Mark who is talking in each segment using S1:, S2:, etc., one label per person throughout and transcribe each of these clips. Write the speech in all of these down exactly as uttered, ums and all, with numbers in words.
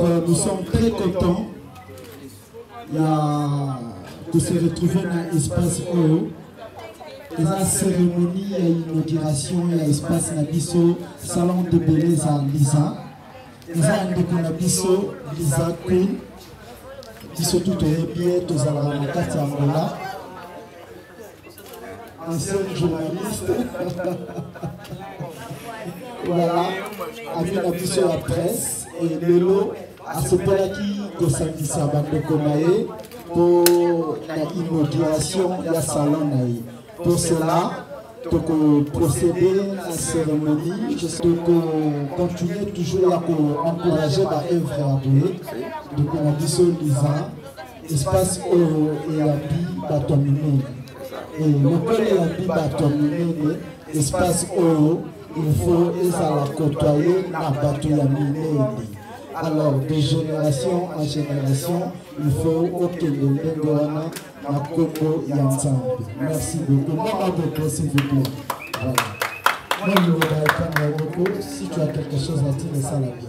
S1: Alors, euh, nous sommes très contents il y a, de se retrouver dans l'espace O. Et la cérémonie, il y a l'inauguration, il y a l'espace Nabiso, salon de beleza à Lisa. Et ça, on a Nabiso, Lisa Queen, qui sont tout au bien, tous à la Makati Angola. Ancien journaliste. Voilà, avec Nabiso la presse. Et Lelo, à ce point-là, qui s'est mis pour l'inauguration de la salon. Pour cela, pour procéder à la cérémonie, je souhaite continuer toujours à encourager la œuvre à Boué. Donc, on a dit sur Lisa, espace et Abi Batomine. Et le col et Abi Batomine, espace O, il faut la côtoyer la Batomine. Alors, de génération en génération, il faut que le Bengoana à Congo et ensemble. Merci beaucoup. Maman beaucoup, s'il vous plaît. Voilà. Moi, je voudrais prendre beaucoup. Si tu as quelque chose à dire, ça la bien.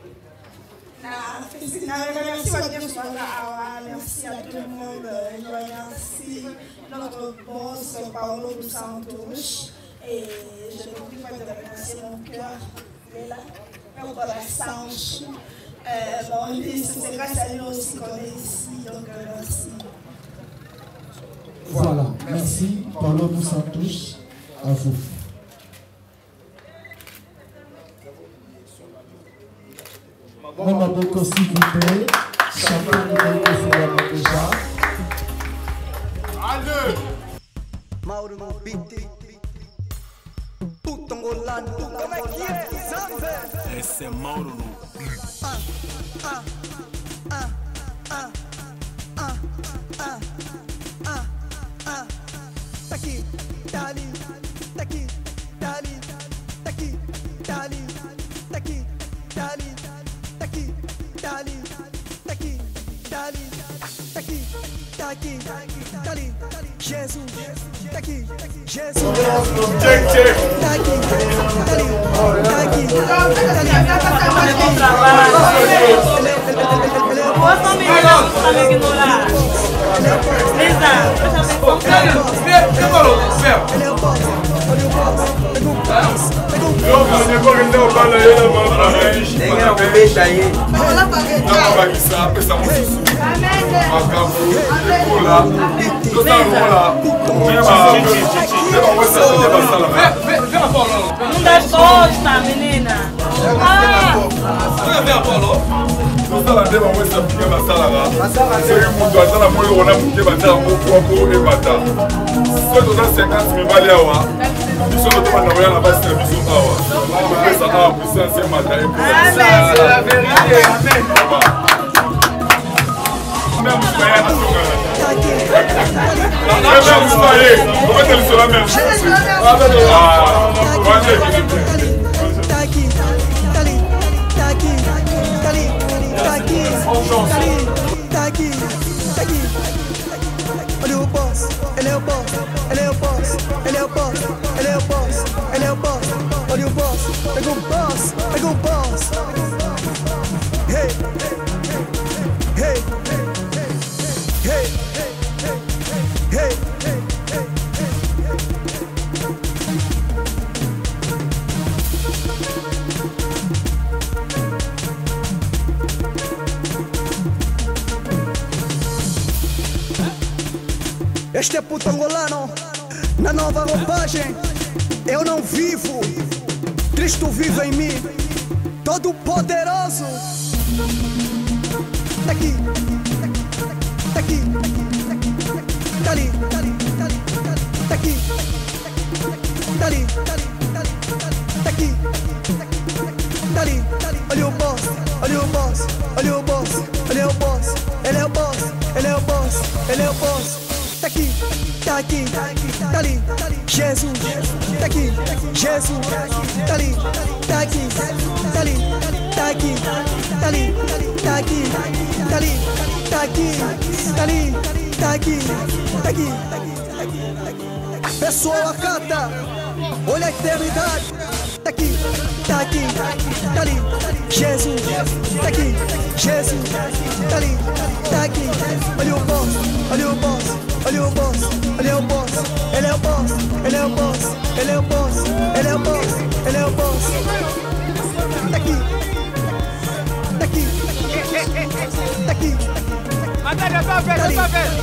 S2: Merci à tout le monde. Merci notre boss Paolo dos Santos. Et je ne peux pas te remercier mon cœur. Et là, pour la Sanche. Bon, c'est grâce à lui aussi qu'on est ici. Donc, merci.
S1: Voilà, merci. Paolo dos Santos, à vous. Maman beaucoup, s'il vous plaît. Chacun de nous fait la déjà.
S3: Allez! Mauro no beat. Putongolano. Como é que é? Zambe! Esse é Mauro no beat. Ah, ah, ah, ah, ah, ah, ah, ah. Tá aqui, tá ali, tá aqui, tá ali, tá aqui, tá ali, tá aqui, tá ali, tá aqui, tá ali, tá aqui, tá ali, tá aqui, tá aqui, tá ali, Jesus, tá aqui, Jesus, tá aqui, tá ali, tá aqui, tá ali,
S4: Posso me ignorar? Lisa, não dá costa, menina.
S5: Você vê a Paulo? Você lá dentro vai ser porque vai sair lá. Você muito até na mulher olhar porque vai ter um pouco e bater. Se tu dá cinquenta mil vale awa, isso não toma na olhar na base de isso awa. Essa awa precisa ser matar. Amém. Amém. Mesmo que é na sua cara. Mesmo que é, como é que ele se chama mesmo? Ah, vai ter.
S3: Tá aqui, tá ali, tá aqui, tá ali, tá aqui, tá ali, tá aqui, tá aqui. Olha o boss, ele é o boss, ele é o boss, ele é o boss, ele é o boss, ele é o boss. Olha o boss, pega o boss, pega o boss. Hey, hey, hey, hey, hey. Este é Putongolano, na nova roupagem. Eu não vivo, Cristo vive em mim, todo poderoso. Tá aqui, tá aqui, tá ali, tá aqui, tá ali, tá aqui, tá ali. Olha o boss, olha o boss, olha o boss, olha o boss, ele é o boss, ele é o boss, ele é o boss. Tá aqui, tá aqui, tá ali, Jesus, tá aqui, Jesus, tá ali, tá aqui, tá ali, tá aqui, tá ali, tá aqui, tá ali, tá aqui, tá ali, tá aqui, tá aqui, pessoa cata, olha a eternidade. Tá aqui, tá aqui, tá ali, Jesus, tá aqui, ali, tá aqui. Olha o boss, olha o boss, olha o boss, ele é o boss, ele é o boss, ele é o boss, ele é o boss, ele é o boss, ele é o boss. Tá aqui, tá aqui, tá aqui.
S6: Matadi, eu tô vendo, eu tô vendo.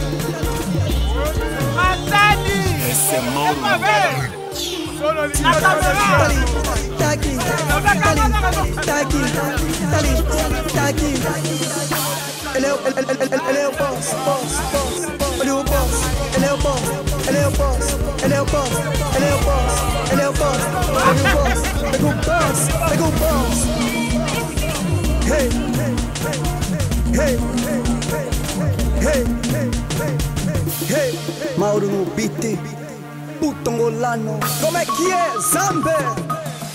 S6: Matadi!
S7: Esse é Mauro.
S6: Na câmera!
S3: Tá aqui, tá ali, tá aqui, tá ali, tá aqui. Ele é o, ele, ele, ele, ele é o boss, boss, boss. Olha o boss, ele é o boss, ele é o boss, ele é o boss, ele é o boss, ele é o boss, pega o boss, pega o boss, pega o boss. Hey, hey, hey, hey, hey, Mauro no beat, puto angolano. Como é que é, Zambe?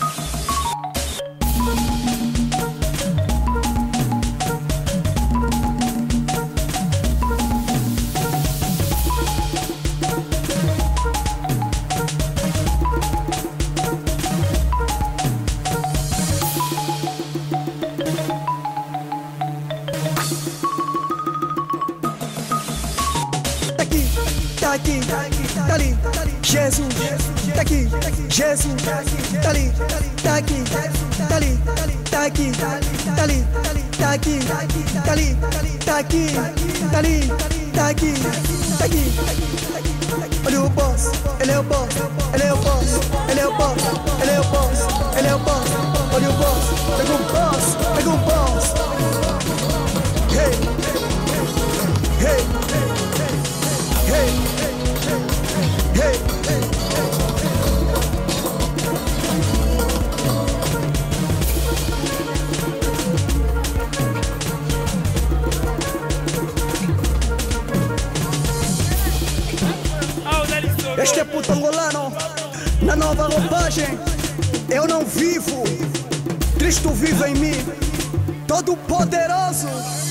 S3: Tá aqui, tá ali, Jesus, tá aqui, Jesus, tá ali, tá aqui, tá ali, tá aqui, tá ali, tá aqui, tá ali, tá aqui, tá ali, tá aqui, tá aqui. Olha o boss, ele é o boss, ele é o boss, ele é o boss, ele é o boss, ele é o boss. Olha o boss, pega o boss, pega o boss. Hey, hey, hey, hey, este é puto angolano, na nova roupagem. Eu não vivo, Cristo vive em mim, todo poderoso.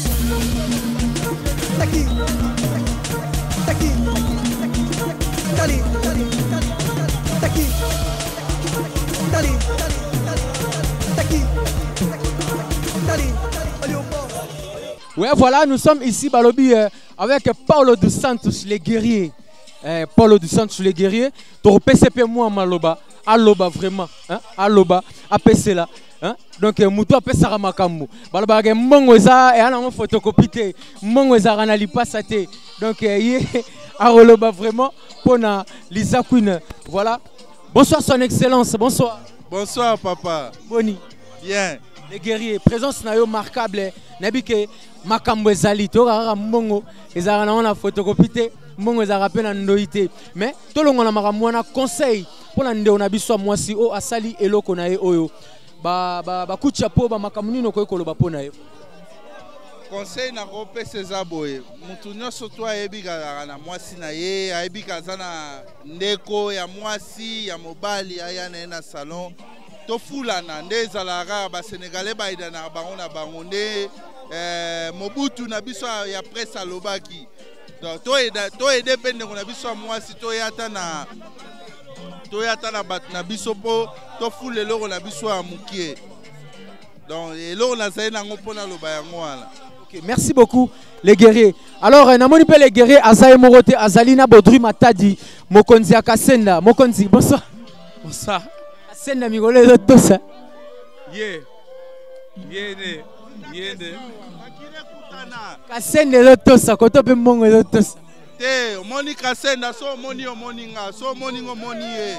S3: Tá aqui, tá aqui, tá ali, tá aqui, tá ali, tá aqui, tá ali. Olha o boss.
S8: Ouais, voilà, nous sommes ici, Balobi, euh, avec Paulo dos Santos, les guerriers. Eh, Paulo dos Santos, les guerriers. Ton P C P, moi, Maloba. Aloba, vraiment. Hein? Aloba, A P C là. Hein? Donc, Moutou A P C Ramakamou. Baloba, Mongoza, et alors, on photocopie. Mongoza, Ranali Passate. Donc, il Aroloba, vraiment, pour Lisa Queen. Voilà. Bonsoir, Son Excellence. Bonsoir.
S9: Bonsoir, papa.
S8: Boni.
S9: Bien.
S8: Les guerriers, présence na yo marquable. Nabike makambo ezali to rara mbongo ezara na ona photocopie mbongo ezara pe na ndoité. Mais to longo na makambo na conseil pour la ndeo na biso mwasi o asali eloko na ye oyo. Ba ba ba kucha po ba makambo nino ko ekolo ba pona ye.
S9: Conseil na rope sezaboye. Mutu nyonso to ayebika na mwasi na ye, ayebika zana ndeko ya mwasi ya mobali aya na na salon. Tofulana nde zalaka ba Sénégalais baida na bango na bango nde eh, Mobutu na biso ya presse alobaki. Donc to eda to ede pende na biso mwasi to yata na to yata na bat na biso po to fule loko na biso ya mukie. Donc eloko na zaina ngo pona loba yango wana.
S8: OK, merci beaucoup les guerriers. Alors na moni pe les guerriers Azaye Morote Azalina Bodri Matadi Mokonzi Akasenda. Mokonzi, bonsoir.
S10: Bonsoir.
S8: Senda migole de tosa.
S10: Yeah. Yene. Yene.
S8: Kasende de tosa, koto pe mongo de tosa.
S9: Te, moni kasenda so moni o moni nga, so moni ngo moni e.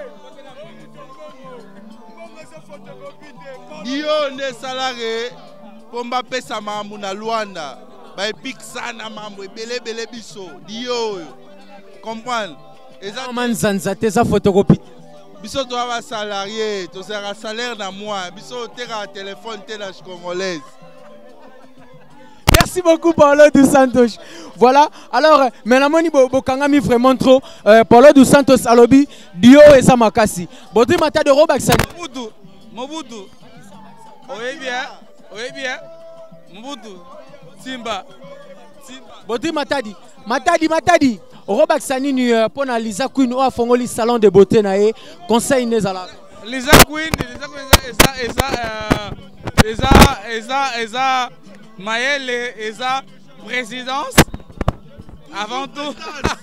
S9: Dio nde salare pomba pesa mambu na Luanda. Ba epik sana mambu ebele bele biso. Dio. Comprendre?
S8: Eza man zanza te za photocopie.
S9: Biso to ava salarié, to sera salaire na moi, biso tera téléphone tela congolaise.
S8: Merci beaucoup Paulo dos Santos. Voilà, alors menamoni bokangami vraiment trop euh, Paulo dos Santos alobi Dio eza makasi. Bodri Matadi Robakisani.
S10: Mobutu, Mobutu. Oye bien, oye bien. Mobutu. Simba. Simba.
S8: Bodri Matadi. Matadi Matadi. Robakisani ni pour na Lisa Queen o afongoli salon de beauté na ye conseil nezala.
S10: Lisa Queen, Lisa Queen eza eza eza eza Mayele et sa présidence. Avant tout.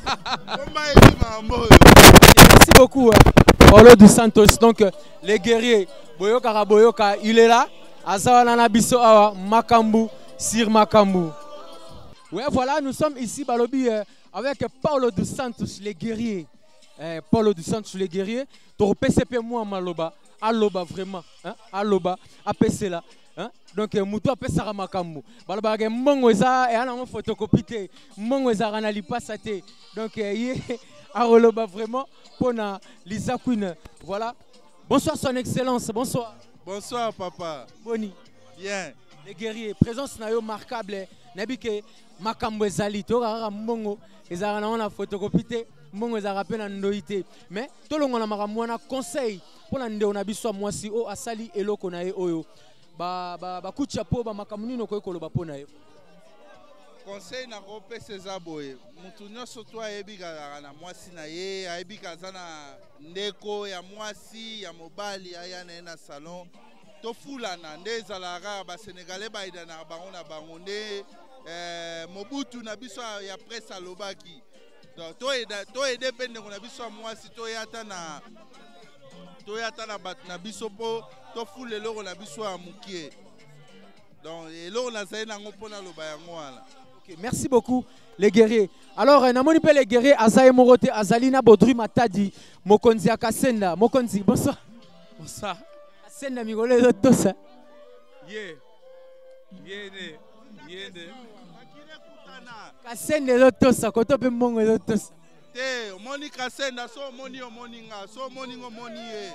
S8: Merci beaucoup, Paulo dos Santos. Donc, les guerriers, Boyoka Boyoka, il est là. Azawana Nabiso Awa, Makambu, Sir Makambu. Ouais, voilà, nous sommes ici, Balobi, euh, avec Paulo dos Santos, les guerriers. Euh, Paulo dos Santos, les guerriers. Pour P C P, moi, Maloba. Aloba, vraiment. Hein? Aloba, A P C là. Hein? Donc, Moutou A P C Ramakambu. Baloba, Mongo Eza, et un photocopie. Mongo Eza, Ranali Passate. Donc, il Aloba, vraiment, pour Lisa Queen. Voilà. Bonsoir, Son Excellence. Bonsoir.
S9: Bonsoir, papa.
S8: Boni.
S9: Bien.
S8: Les guerriers, présence nayo marquable. Nabike Makambu Ezali. Torara Mongo. Ezara na ona photocopie. Mongo Ezara pe na ndoite. Mais, tout le monde a un conseil. Pour l'année, on a besoin moi si o asali eloko na e oyo. Ba ba ba kucha po ba makamuni no ko koloba po na e.
S9: Conseil na rope sezaboye. Mutu nyoso to ayebika na mwasi na ye, ayebika zana ndeko ya mwasi ya mobali aya na salon. To fulana nde zalaka ba Sénégalais ba ida na bango na bango nde eh Mobutu na biso ya presse alobaki. Donc to eda to ede pende ko na biso mwasi to yata na toyata na bat na biso po to fule loko na biso ya mukie. Donc eloko na zai na ngopo na loba yango wana.
S8: OK, merci beaucoup les guerriers. Alors na moni pe les guerriers Azaye Morote Azalina Bodri Matadi Mokonzi Akasenda. Mokonzi, bonsoir.
S10: Bonsoir.
S8: Asenda migole de tosa.
S10: Yeah. Yene. Yene.
S8: Kasenda de tosa koto pe mongo de tosa.
S9: Te, moni kasenda so moni o moni nga, so moni ngo moni e.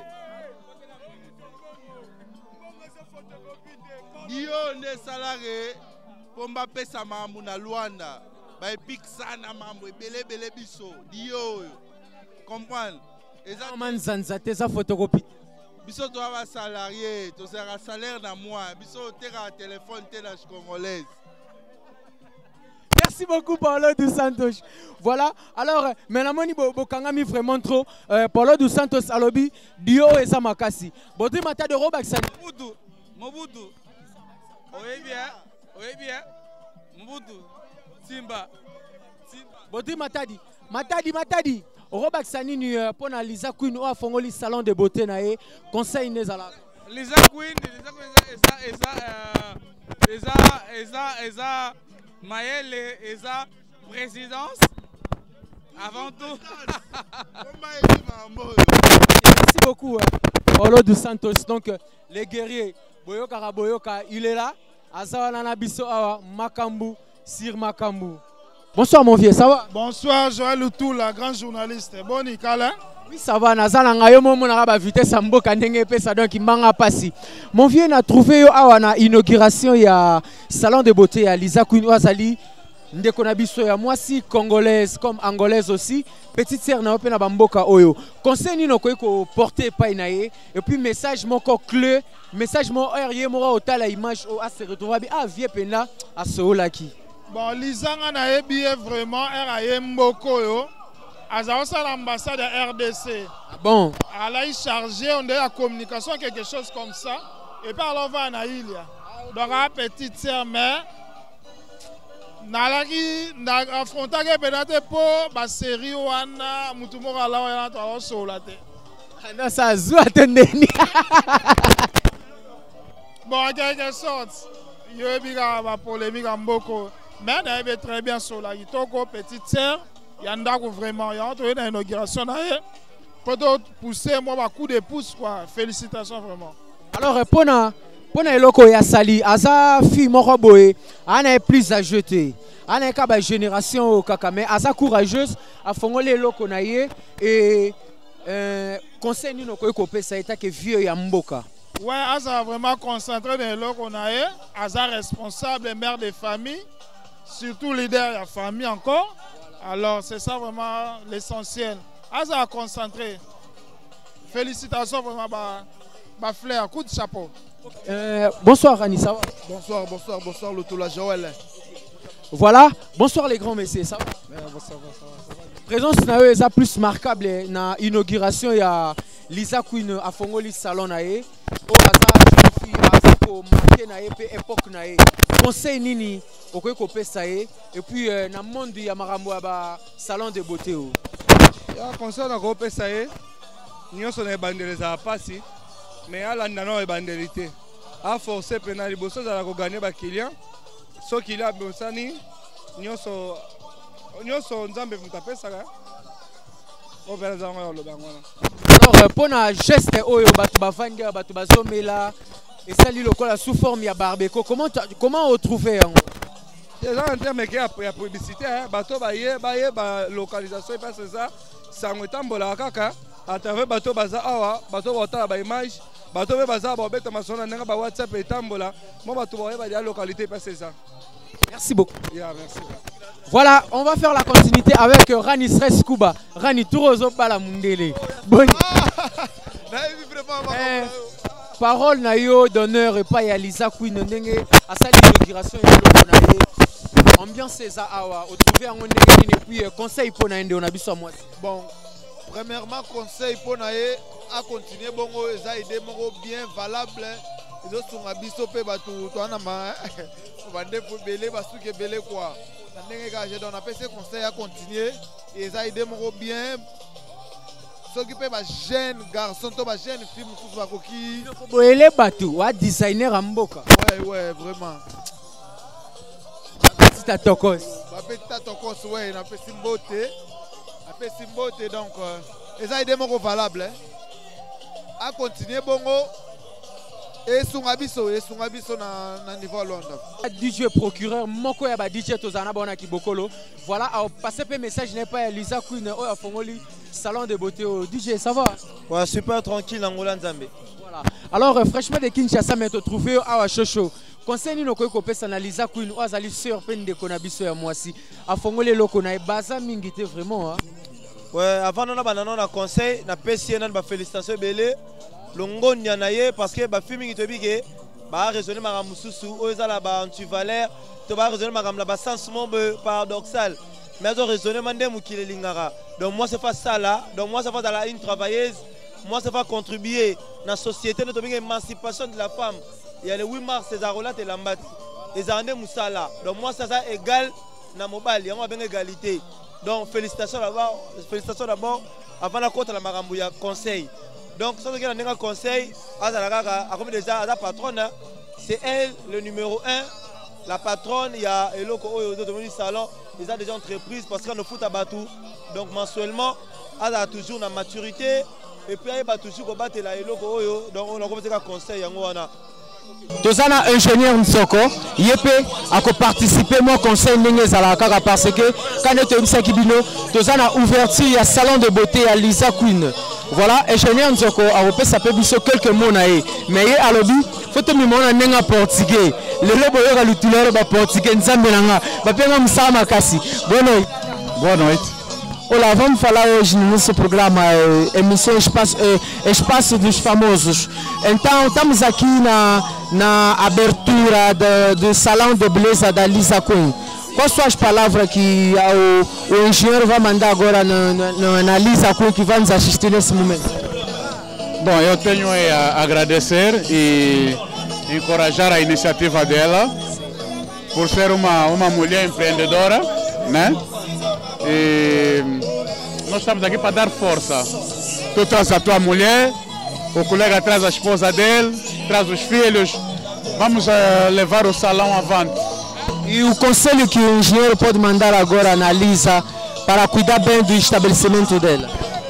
S9: Dio nde salare pomba pesa mambu na Luanda. Ba epik sana mambu ebele bele biso. Dio. Comprendre?
S8: Eza manzanza te za photocopie.
S9: Biso to aba salarié, to sera salaire na mois. Biso tera téléphone te na congolaise.
S8: Merci beaucoup, Paulo dos Santos. Voilà. Alors, maintenant, Bokangami vraiment trop. Euh, Paulo dos Santos, Alobi, Dio et Samakasi. Bodri Mata de Robaksan.
S10: Mobutu. Mobutu. Oui, bien. Oui, bien. Mobutu. Simba. Simba.
S8: Bodri Matadi. Matadi, Matadi. Robaksani, ni pour Lisa Queen ou à Fongoli Salon de Beauté, nae. Conseil Nezala.
S10: Lisa Queen, Lisa Queen, Eza, Eza, Eza, Eza, Mayele et sa présidence. Avant tout.
S8: Merci beaucoup, Paulo dos Santos. Donc, les guerriers, Boyoka Boyoka, il est là. Azawana Nabiso Awa, Makambu, Sir Makambu. Bonsoir, mon vieux, ça va?
S7: Bonsoir, Joël Loutou, la grande journaliste. Bon, Nicolas?
S8: Oui, ça va. Nazala ngayo momo na ba vitesse amboka ndenge pesa donc mbanga pasi. Mon vieux na trouvé yo awa na inauguration ya salon de beauté ya Lisa Queen Azali ndeko na biso ya mwasi congolaise comme angolaise aussi. Petite sœur na ope na bamboka oyo. Conseil ni no ko ko porter pa inaye et puis message moko clé, message mo rien mo otala image o a se retrouver bi a vie pena a soolaki.
S7: Bon, Lisa na ebi vraiment era yemboko yo. Azaosa l'ambassade de R D C.
S8: Ah bon?
S7: Elle a chargé on la communication, quelque chose comme ça. Et puis elle va en Aïlia. Donc la petite sœur, mais nalaki affronter peut-être pour la série wana mutumo ala wana to solate.
S8: Non ça zou attendez.
S7: Bon, en quelque sorte, il y a eu polémique en beaucoup. Mais elle est très bien sur la petite sœur. Il y a vraiment, il y a une inauguration. Pour pousser, moi, un coup de pouce, quoi. Félicitations vraiment.
S8: Alors, pour pour eloko ya sali, Aza fille moko boye, ana plus à jeter. Ana ka génération au kakame, Aza courageuse, a fongole eloko na ye et euh conseil ni no ko ko pesa eta ke vieux ya mboka.
S7: Ouais, Aza vraiment concentré dans eloko na ye, Aza responsable mère de famille, surtout leader de la famille encore. Alors, c'est ça vraiment l'essentiel. Aza a concentré. Félicitations vraiment, bah, bah Flair, coup de chapeau.
S8: Euh, bonsoir Anissa.
S11: Bonsoir, bonsoir, bonsoir Lutola Joël.
S8: Voilà, bonsoir les grands messieurs, ça va?
S11: Ouais, bonsoir, bonsoir, ça va.
S8: Présence na eux est plus marquable na inauguration ya Lisa Queen à Fongoli salon na e. O Aza jeune fille ko marqué na épée époque na e conseil nini okoki kopesa ye et puis euh, na monde ya makambo ya ba salon de beauté o
S11: ya conseil na kopesa ye nyonso na ebandeli ezala pasi mais alanda na ebandeli te aforce mpe na liboso azala koganye bakilient soki ili abosani nyonso nyonso nzambe moto apesaka opela zango ya oloba yango wana.
S8: Alors pour na geste oyo bato bavandi bato bazomela esali lokola sous forme ya barbecue, comment comment on trouver yango?
S11: Déjà en termes de publicité, bateau baye baye ba localisation parce que ça sango tambola kaka à travers bateau baza awa bateau bota ba image bateau be baza ba beta masona nga ba WhatsApp et tambola mo bateau baye ba localité parce que ça.
S8: Merci beaucoup.
S11: Yeah, merci.
S8: Voilà, on va faire la continuité avec Rani Stress Kuba. Rani Tourozo Bala Mundele. Bonne. Eh, parole na yo d'honneur et pas ya Lisa Queen ndenge asali inauguration ya loko na ye. Ambiance eza awa, o trouver en ndenge et puis conseil pour na ende on a biso moi.
S12: Bon, premièrement conseil pour na ye à continuer bongo eza idée moko bien valable. Ils ont biso pe batu to na ma bande pour belé basuke belé quoi. On a fait ce conseil à continuer et ça a aidé bien. S'occuper de jeunes garçons, de jeunes filles, tout ça.
S8: Les bateaux, un designer en boca.
S12: Ouais, ouais, vraiment.
S8: La petite atokos.
S12: La petite atokos, ouais, on a fait Simbote. On a fait Simbote, donc, et ça a aidé valable. À continuer, bongo. Et son abisso, et son abisso na niveau Londres.
S8: D J procureur, moko ya ba D J tozana bona ki bokolo. Voilà, à passer pe message n'est pas Lisa Queen o ya Fongoli salon de beauté au D J, ça va?
S13: Ouais, super tranquille Angola Nzambe.
S8: Voilà. Alors euh, franchement de Kinshasa mais te trouver à Chocho. Conseil ni noko ko pesa na Lisa Queen o azali sur peine de konabiso ya mwasi. A Fongoli loko na baza mingité vraiment hein.
S13: Ouais, avant on a banana na conseil na pesi na ba félicitations belé. Longo nyanaye parce que ba filming to bige ba raisonner ma mususu o ezala ba antivalère to ba raisonner ma la ba sens mombe paradoxal mais on raisonner mande mukile lingara donc moi c'est pas ça là donc moi ça va dans la une travailleuse moi ça va contribuer dans la société notre émancipation de la femme il y a le huit mars ces arola et lambati les années musala donc moi ça ça égal na mobile on a bien égalité donc félicitations d'abord félicitations d'abord avant la côte la marambu ya conseil. Donc, ce que je conseille, déjà la patronne, c'est elle le numéro un. La patronne, il y a le salon, ils ont déjà entreprise parce qu'on ne fout à Batou. Donc, mensuellement, elle a toujours la maturité. Et puis, elle a toujours battu la donc on a commencé à conseiller.
S8: Tozana ingénieur Nsoko, Yepé a participé mon conseil Ningezalaka parce que quand on est Kibino, Tozana ouverture à salon de beauté à Lisa Queen. Voilà, ingénieur Nsoko a repéré ça peut biso quelques mots naé. Mais à l'objet, faut te me montrer nenga portugais. Le lobo yora l'utiliser ba portugais nzambe nanga. Ba penga msama kasi. Boa noite.
S14: Boa noite.
S8: Olá, vamos falar hoje no nosso programa eh, emissão Espaço, eh, Espaço dos Famosos. Então, estamos aqui na, na abertura do, do Salão de Beleza da Lisa Queen. Quais são as palavras que o, o engenheiro vai mandar agora na, na, na Lisa Queen que vai nos assistir nesse momento?
S14: Bom, eu tenho a agradecer e encorajar a iniciativa dela por ser uma, uma mulher empreendedora, né? E nós estamos aqui para dar força. Tu traz a tua mulher, o colega traz a esposa dele, traz os filhos. Vamos uh, levar o salão avante.
S8: E o conselho que o engenheiro pode mandar agora na Lisa para cuidar bem do estabelecimento dela?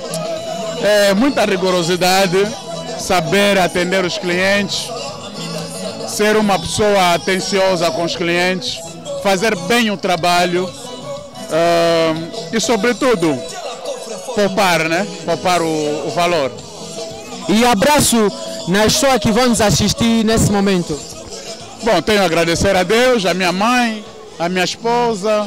S14: É muita rigorosidade, saber atender os clientes, ser uma pessoa atenciosa com os clientes, fazer bem o trabalho. Uh, e sobretudo poupar, né? Poupar o, o valor.
S8: E abraço nas pessoas que vão nos assistir nesse momento.
S14: Bom, tenho a agradecer a Deus, a minha mãe, a minha esposa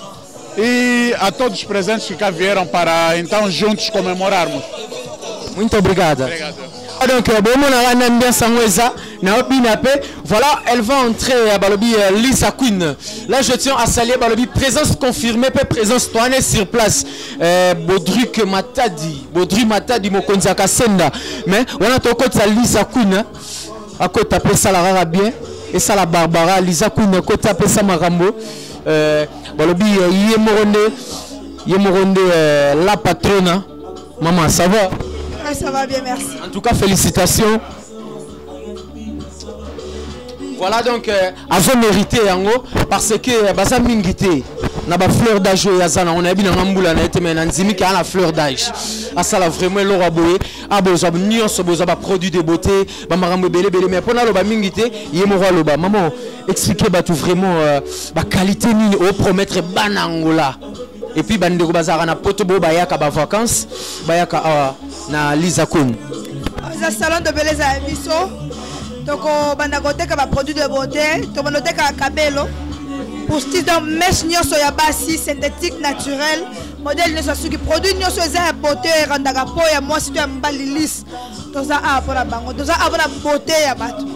S14: e a todos os presentes que cá vieram para então juntos comemorarmos.
S8: Muito obrigado.
S14: Obrigado.
S8: Donc, voilà, elle va entrer à Balobi Lisa Queen. Là, je tiens à saluer Balobi, présence confirmée, présence toi sur place. Baudruc Matadi, Baudruc Matadi, Mokonzaka Senda. Mais on a ton côté Lisa Queen. à côté après ça la bien et ça la Barbara Lisa Queen à côté après ça Marambo euh balobi yemoronde yemoronde la patronne maman ça va?
S2: Oui, ça va bien, merci.
S8: En tout cas félicitations. Voilà donc euh, avant mérité yango parce que baza mingité na ba fleur d'âge ya zana on a bien ngambula na été mais nzimi ka la fleur d'âge asala vraiment lora boye aboza nyonso boza ba produit de beauté ba marambo belé belé mais pona lo ba mingité yemo lo ba maman expliquer ba tout vraiment euh, ba qualité ni au promettre banangola et puis bandeko bazara na poto bo bayaka ba vacances bayaka awa na Lisa Queen
S2: za salon de beleza ya biso. Donc, on a un produit de beauté, on a un cabello. Pour ce qui est mèche soya basi synthétique naturel, modèle ne soit qui produit ne soit za beauté randaka po ya moi si tu aimes pas lisse. Toza a pour la bango, toza a pour la beauté ya bato.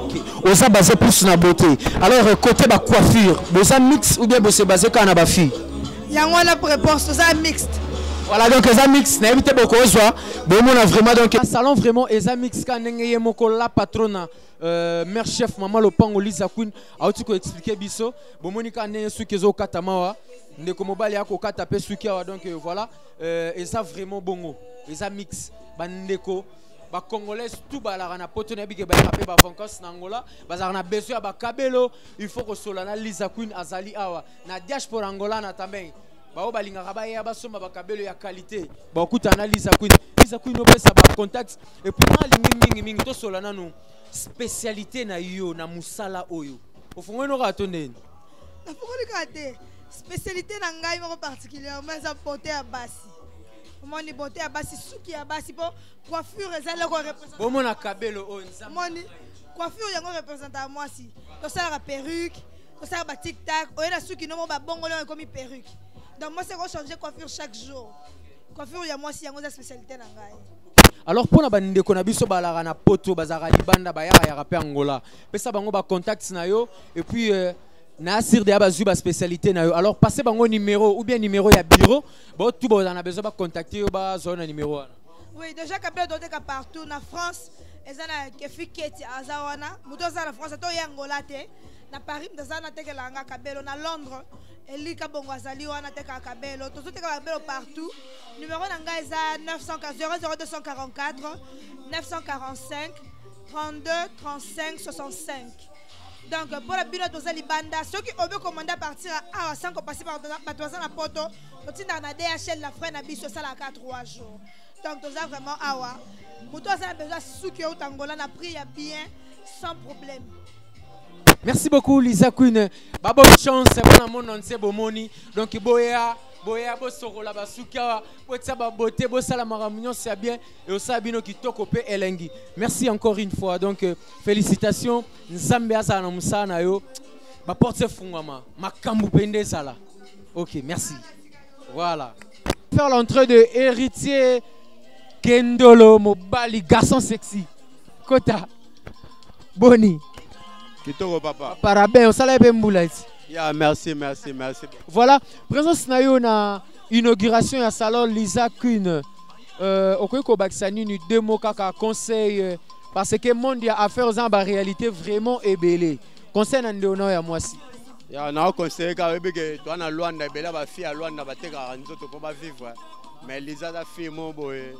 S8: On s'est basé plus sur la beauté. Alors côté ba coiffure, vous avez mix ou bien vous êtes basé quand on a ba fille?
S2: Yango la réponse, toza mixte.
S8: Voilà donc les mix n'invite beaucoup aux joies. Bon on a vraiment donc un salon vraiment les mix quand n'engagez moko la patronne euh, mère chef maman le pango Lisa Queen a tu ko expliquer biso bon monika n'engagez ceux qui ont katamawa ne comme bali ya ko katape ceux qui donc voilà euh, et ça vraiment bongo les mix bandeko ba congolais tout balara na poto na bike ba rapé ba vacances na Angola bazar na besoin ba kabelo il faut que solana Lisa Queen azali awa na diaspora Angola na tambe ba balinga rabaya ba soma ba kabelo ya qualité ba kutana Lisa Queen Lisa Queen no pesa ba contact et puis na lingi mingi mingi to solana no spécialité na yo na musala oyo ofungo no ratonde
S2: na fungo likate spécialité na ngai moko particulièrement za beauté ya basi moni beauté ya basi suki ya basi po coiffure ezale ko représenter
S8: bo mona kabelo o nzambe
S2: moni coiffure yango représenter moi si to sala perruque to sala ba tic tac o na suki no mo ba bongo le comme perruque. Donc moi c'est qu'on change coiffure chaque jour. Coiffure ya moi si yango za spécialité na ngai.
S8: Alors pour na bande ko na biso balara na poto bazara libanda ba ya ya rapé Angola. Pesa bango ba contact na yo et puis euh, na asir de abazu ba spécialité na yo. Alors passez bango numéro ou bien numéro ya bureau. Bon tout bon on a besoin ba contacter yo ba zone numéro.
S2: Oui, déjà capable d'autres ka partout na France, ezana kefi keti azawana. Muto za na France to ya Angola te. Na Paris ndazana tekela nga kabelo na Londres. Eli kabongo azali wana teka kabelo to teka kabelo partout. Numéro nanga eza neuf cent zéro zéro deux cent quarante-quatre neuf cent quarante-cinq trente-deux trente-cinq soixante-cinq. Donc pour la bino tozali banda ceux qui veulent commander à partir à sans passer par batoza na poto totinda na D H L la frère na biso sala ka trois jours. Donc toza vraiment awa. Muto a besoin souki au Angola na prix ya bien sans problème.
S8: Merci beaucoup Lisa Queen. Ba bonne chance bon mon onse bomoni. Donc boya boya bo sorola ba suka bo tsaba beauté bo sala maramunyo c'est bien et osa bino kitoko pe elengi. Merci encore une fois. Donc euh, félicitations Nzambe asa na musana yo. Ba porte fungama makambu pende sala. OK, merci. Voilà. Faire l'entrée de héritier Kendolo Mobali garçon sexy. Kota Boni.
S15: Kitoko papa.
S8: Parabéns, on s'allait bien moulait.
S15: Yeah, merci, merci, merci.
S8: Voilà, présence na yo na inauguration ya salon Lisa Queen. Euh, okoy ko baksani ni deux mots kaka conseil parce que monde ya affaires en ba réalité vraiment ébélé. Conseil na ndono ya mwasi.
S15: Ya na conseil ka bebe to na Luanda bela ba fille à Luanda ba teka nzoto ko ba vivre. Mais Lisa da fille mo boy.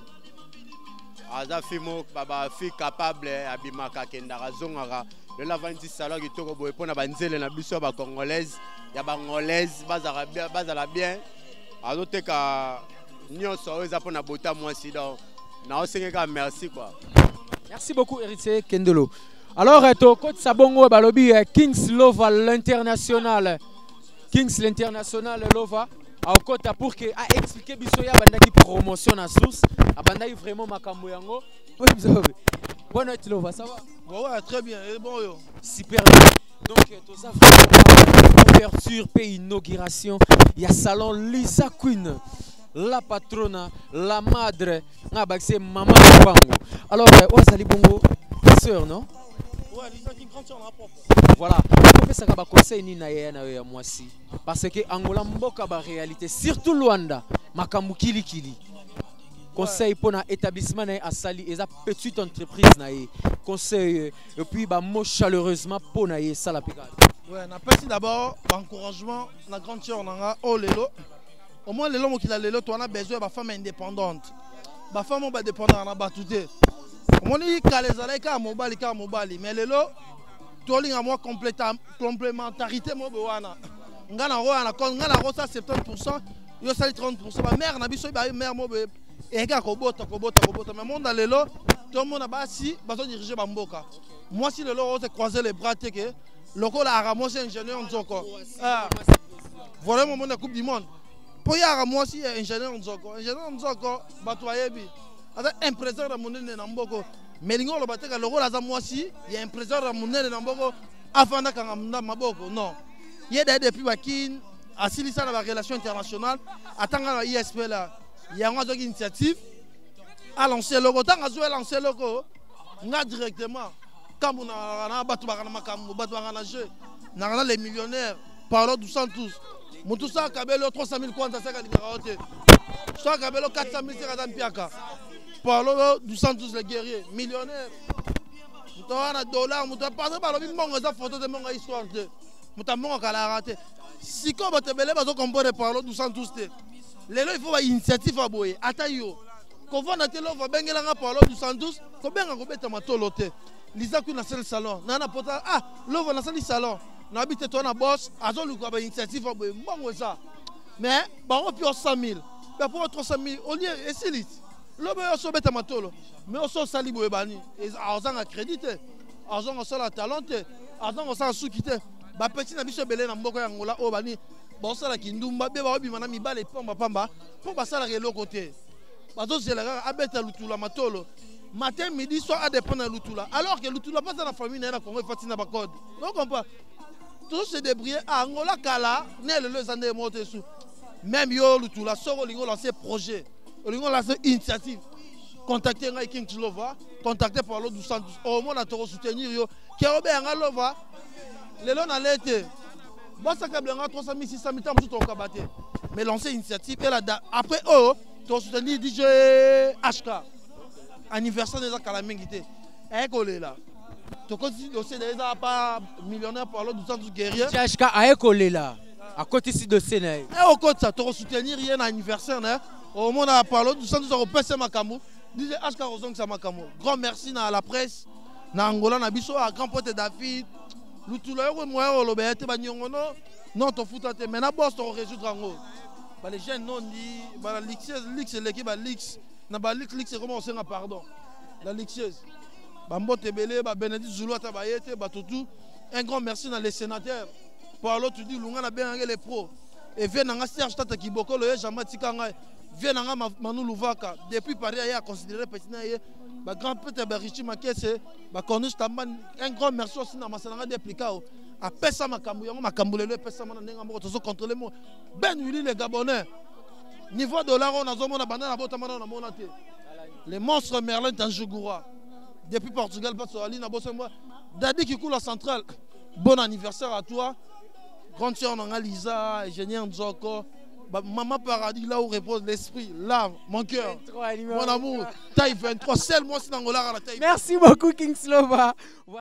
S15: Aza fille mo baba fille capable abimaka kenda razongara. Le lavandi salon qui toko boy pona banzele na biso ba congolaise ya ba ngolaise bazala bien bazala bien azoteka nyonso eza pona bota mwasi donc na osengeka merci quoi.
S8: Merci beaucoup héritier Kendolo. Alors to côté sabongo balobi Kings Lova l'international Kings l'international Lova a côté pour que a expliquer biso ya bandaki promotion na source a bandaki vraiment makambo yango. Bonne nuit Lova, ça va?
S12: Ouais, très bien, et bon yo.
S8: Super bien. Donc, tout ça, vraiment, ouverture, puis inauguration. Il y a salon Lisa Queen, la patronne, la madre, c'est maman Bango. Alors, où est-ce que bongo? Sœur, non?
S12: Ouais, Lisa Queen, grande sœur, on rapporte.
S8: Voilà. On peut faire un conseil ni na ya moi si. Parce que Angola mboka ba réalité, surtout Luanda, makambu kili kili. conseil pour l'établissement à Sali et sa petite entreprise naïe conseil et puis bah mot chaleureusement pour naïe ça la picade.
S16: Ouais, na merci d'abord encouragement la grande sœur nanga oh lelo au moins lelo mo kila lelo toi on a besoin de femme indépendante ba femme ba dépendant na batute au moins il kalezala ka mobali ka mobali mais lelo tolinga moi complémentarité mo bewana ngana ro na kon ngana ro ça soixante-dix pour cent yo sali trente pour cent ba mère na biso ba mère mo be et ka ko bota ko bota ko bota mais monde lelo tout le monde ba si ba so diriger ba mboka moi si lelo on se croiser les bras te que loko la ramos ingénieur nzoko ah voilà mon monde coupe du monde pour ya ramos si ingénieur nzoko ingénieur nzoko ba to yebi ada impresseur de monene na mboko mais lingo lo bateka loko la za moi si il y a impresseur de monene na mboko afanda kanga maboko non yeda depuis bakin asilisa na ba relation internationale atanga na I S P là il y a une initiative à lancer le logo tanga zo lancer le logo nga directement quand on a battu bakana makambo battu bakana jeu na les millionnaires parlo du Santos mutu sa kabelo trois cent mille kwanza saka liberaote sa kabelo quatre cent mille saka zampiaka parlo du Santos les guerriers millionnaires mutu na dollar mutu pas ba lobi mongo za photo de mongo histoire de mutu mongo kala raté siko batebele bazo comprendre parlo du Santos te lelo il faut une initiative à boye atayo ko vona te lo va bengela nga parlo du Santos ko benga ko beta matolo te lisa ku na sel salon nana pota ah lo va na sel salon na habite toi na boss azo lu ko ba initiative à boye mbongo ça mais ba on pio cent mille ba pour trois cent mille au lieu et silit lo ba so beta matolo mais on so sali boye bani et argent à crédité argent on so la talenté argent on so soukité ba petit na biso belé na mboko ya ngola o bani bon ça la kindumba be ba obima na mibale pamba pamba pour ba sala relo côté bazo zela abeta lutula matolo matin midi soir à dépendre lutula alors que lutula pas dans la famille na Congo fatina ba code donc on peut tout se débrouiller à ngola kala ne le zande monter sous même yo lutula soro lingo lancer projet lingo lancer initiative contacter ngai King Lova contacter par l'autre du centre au moins na to soutenir yo ke obenga lova lelo na lete bon ça kablenga trois cent mille six cent mille tam tout au kabaté mais lancer initiative et là après oh to soutenir D J H K anniversaire des Kalamengité et collé là to continue dossier des pas millionnaire par l'autre du centre guerrier
S8: D J H K a collé là à côté ici de Sénat et
S16: au côté ça to soutenir rien anniversaire là au monde à par l'autre du centre européen c'est Makamou D J H K Rozong c'est Makamou grand merci à la presse na Angola na biso à grand pote David lutula yo moi lo bete ba nyongono non to futa te mena boss to résoudre ngo ba les jeunes non dit ba la lixeuse lix l'équipe ba lix na ba lix lix comment on sait pardon la lixeuse ba mbote belé ba Bénédicte Zulu ta ba yete ba tutu un grand merci dans les sénateurs pour l'autre tu dis lunga na bien les pros et vient nga Serge Tata Kiboko le jamatika nga vient nga Manu Luvaka depuis Paris a considéré petit na ye ba grand peut-être ba Richie Makese ba Corniche Tamban un grand merci aussi na masananga déplicao a pesa makambu yango makambu lelo pesa mana ndenga moko tozo contrôler mo ben Willy les Gabonais niveau dollar on a zomona banda na bota mana na mona te les monstres Merlin Tanjugura depuis Portugal pas sur Ali na bossa moi Dadi qui coule la centrale bon anniversaire à toi grande sœur Nanga Lisa ingénieur Nzoko Maman Paradis, là où repose l'esprit, l'âme, mon cœur, mon amour, taille vingt-trois, seul moi c'est dans la taille.
S8: Merci beaucoup King Slova.